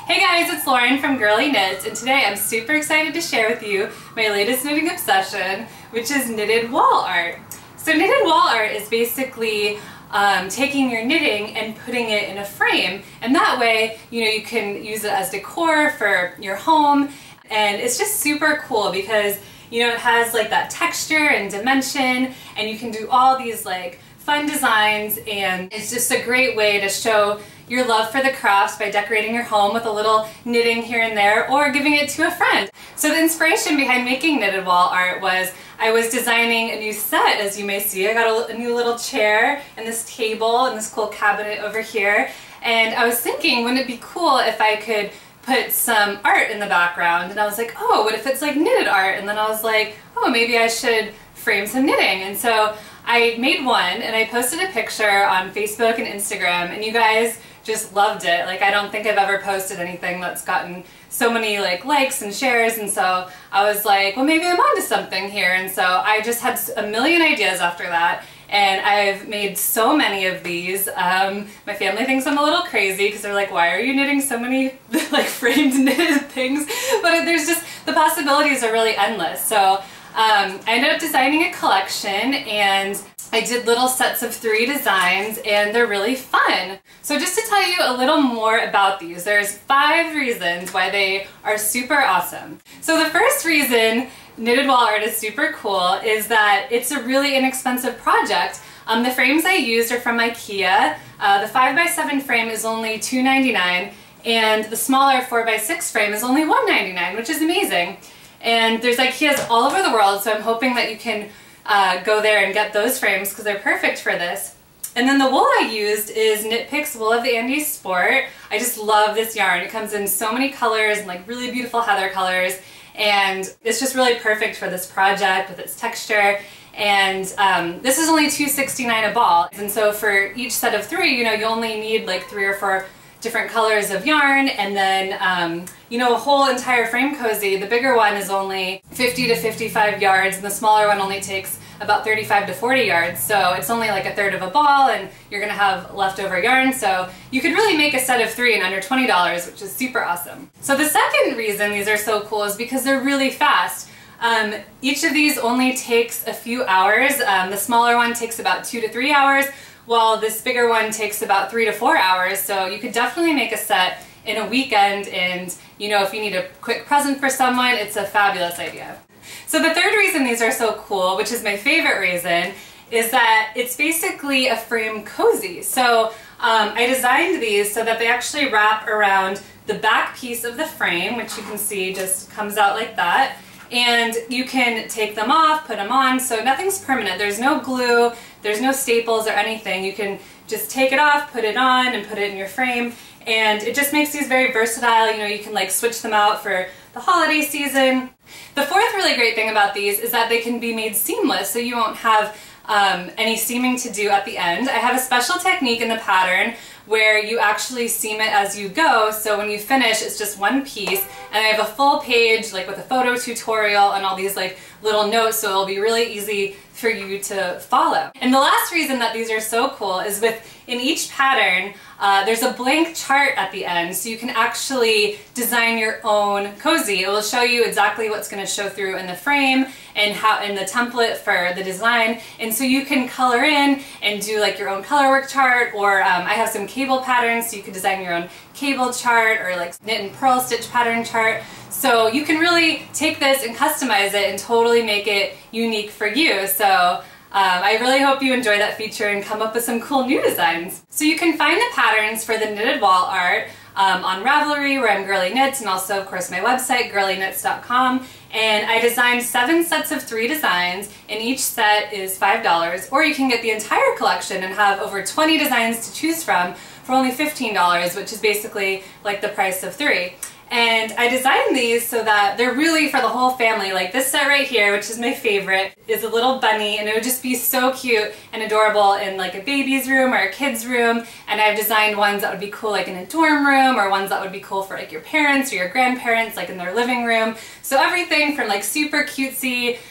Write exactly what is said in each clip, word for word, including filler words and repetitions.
Hey guys, it's Lauren from Girly Knits, and today I'm super excited to share with you my latest knitting obsession, which is knitted wall art. So knitted wall art is basically um, taking your knitting and putting it in a frame, and that way, you know, you can use it as decor for your home, and it's just super cool because, you know, it has like that texture and dimension, and you can do all these like fun designs, and it's just a great way to show your love for the crafts by decorating your home with a little knitting here and there or giving it to a friend. So the inspiration behind making knitted wall art was I was designing a new set, as you may see. I got a, a new little chair and this table and this cool cabinet over here, and I was thinking, wouldn't it be cool if I could put some art in the background? And I was like, oh, what if it's like knitted art? And then I was like, oh, maybe I should frame some knitting. And so I made one and I posted a picture on Facebook and Instagram, and you guys just loved it. Like, I don't think I've ever posted anything that's gotten so many like likes and shares, and so I was like, well, maybe I'm onto something here. And so I just had a million ideas after that, and I've made so many of these. Um, my family thinks I'm a little crazy because they're like, why are you knitting so many like framed knitted things? But there's just, the possibilities are really endless. So um, I ended up designing a collection, and I did little sets of three designs, and they're really fun. So just to tell you a little more about these, there's five reasons why they are super awesome. So the first reason knitted wall art is super cool is that it's a really inexpensive project. Um, the frames I used are from IKEA. Uh, the five by seven frame is only two ninety-nine, and the smaller four by six frame is only one ninety-nine, which is amazing. And there's IKEAs all over the world, so I'm hoping that you can Uh, go there and get those frames because they're perfect for this. And then the wool I used is Knit Picks Wool of the Andes Sport. I just love this yarn. It comes in so many colors and like really beautiful heather colors, and it's just really perfect for this project with its texture. And um, this is only two sixty-nine a ball, and so for each set of three, you know, you only need like three or four different colors of yarn, and then um, you know, a whole entire frame cozy. The bigger one is only fifty to fifty-five yards, and the smaller one only takes about thirty-five to forty yards, so it's only like a third of a ball, and you're gonna have leftover yarn, so you could really make a set of three in under twenty dollars, which is super awesome. So the second reason these are so cool is because they're really fast. Um, each of these only takes a few hours. Um, the smaller one takes about two to three hours, while this bigger one takes about three to four hours, so you could definitely make a set in a weekend, and you know, if you need a quick present for someone, it's a fabulous idea. So the third reason these are so cool, which is my favorite reason, is that it's basically a frame cozy. So um, I designed these so that they actually wrap around the back piece of the frame, which you can see just comes out like that, and you can take them off, put them on, so nothing's permanent. There's no glue, there's no staples or anything. You can just take it off, put it on, and put it in your frame, and it just makes these very versatile. You know, you can like switch them out for the holiday season. The fourth really great thing about these is that they can be made seamless, so you won't have um, any seaming to do at the end. I have a special technique in the pattern where you actually seam it as you go, so when you finish it's just one piece, and I have a full page like with a photo tutorial and all these like little notes, so it'll be really easy for you to follow. And the last reason that these are so cool is with in each pattern uh, there's a blank chart at the end, so you can actually design your own cozy. It will show you exactly what's going to show through in the frame and how in the template for the design, and so you can color in and do like your own color work chart, or um, I have some cable patterns, so you can design your own cable chart or like knit and purl stitch pattern chart. So you can really take this and customize it and totally make it unique for you. So um, I really hope you enjoy that feature and come up with some cool new designs. So you can find the patterns for the knitted wall art um, on Ravelry, where I'm Girly Knits, and also of course my website, girly knits dot com. And I designed seven sets of three designs, and each set is five dollars, or you can get the entire collection and have over twenty designs to choose from for only fifteen dollars, which is basically like the price of three. And I designed these so that they're really for the whole family. Like this set right here, which is my favorite, is a little bunny, and it would just be so cute and adorable in like a baby's room or a kid's room. And I've designed ones that would be cool like in a dorm room, or ones that would be cool for like your parents or your grandparents like in their living room. So everything from like super cutesy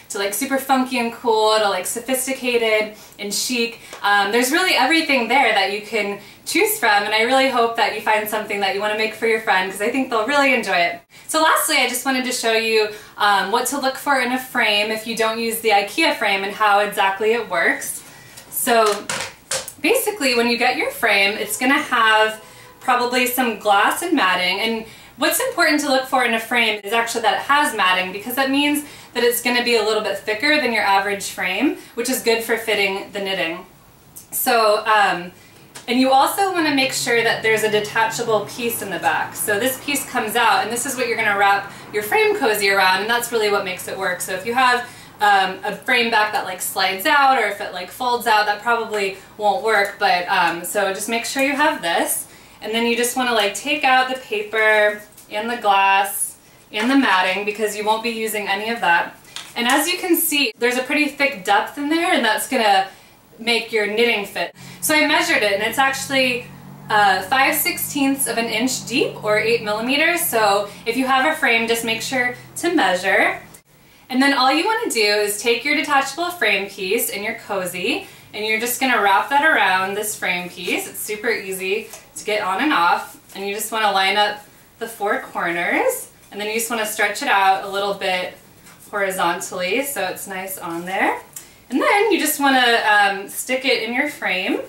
to like super funky and cool to like sophisticated and chic. Um, there's really everything there that you can choose from, and I really hope that you find something that you want to make for your friend because I think they'll really enjoy it. So lastly, I just wanted to show you um, what to look for in a frame if you don't use the IKEA frame and how exactly it works. So basically when you get your frame, it's going to have probably some glass and matting, and what's important to look for in a frame is actually that it has matting because that means that it's going to be a little bit thicker than your average frame, which is good for fitting the knitting. So, um, and you also want to make sure that there's a detachable piece in the back. So this piece comes out, and this is what you're going to wrap your frame cozy around, and that's really what makes it work. So if you have um, a frame back that like slides out, or if it like folds out, that probably won't work. But um, so just make sure you have this, and then you just want to like take out the paper and the glass and the matting because you won't be using any of that. And as you can see, there's a pretty thick depth in there, and that's going to make your knitting fit. So I measured it, and it's actually uh, five sixteenths of an inch deep, or eight millimeters. So if you have a frame, just make sure to measure. And then all you want to do is take your detachable frame piece and your cozy, and you're just going to wrap that around this frame piece. It's super easy to get on and off, and you just want to line up the four corners, and then you just want to stretch it out a little bit horizontally so it's nice on there. And then you just want to um, stick it in your frame.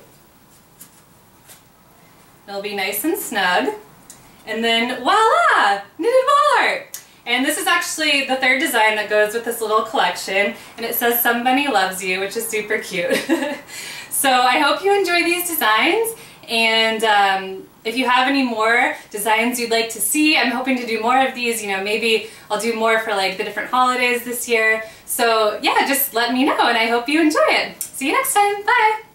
It'll be nice and snug. And then voila! Knitted wall art! And this is actually the third design that goes with this little collection, and it says "Somebody loves you," which is super cute. So I hope you enjoy these designs, and um, if you have any more designs you'd like to see, I'm hoping to do more of these. You know, maybe I'll do more for like the different holidays this year. So yeah, just let me know, and I hope you enjoy it. See you next time. Bye!